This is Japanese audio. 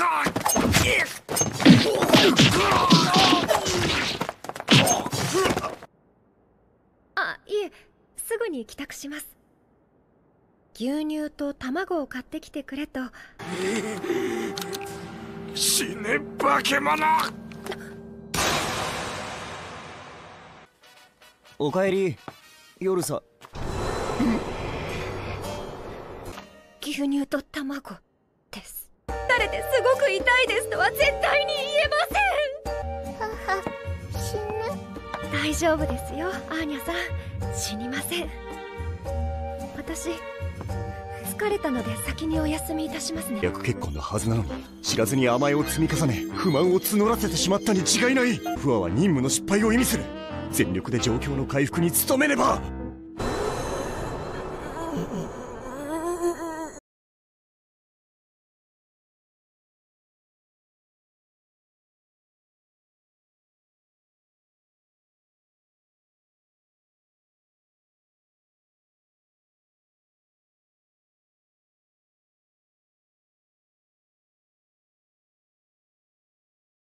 あ、いえ、すぐに帰宅します。牛乳と卵を買ってきてくれと。 死ね化け物！ おかえり。夜さ。 牛乳と卵です。垂れてすごく痛いですとは絶対に言えません。 母、死ぬ。 大丈夫ですよ、アーニャさん。死にません。私疲れたので先にお休みいたしますね。 役結婚のはずなのに知らずに甘えを積み重ね不満を募らせてしまったに違いない。不和は任務の失敗を意味する。全力で状況の回復に努めねば。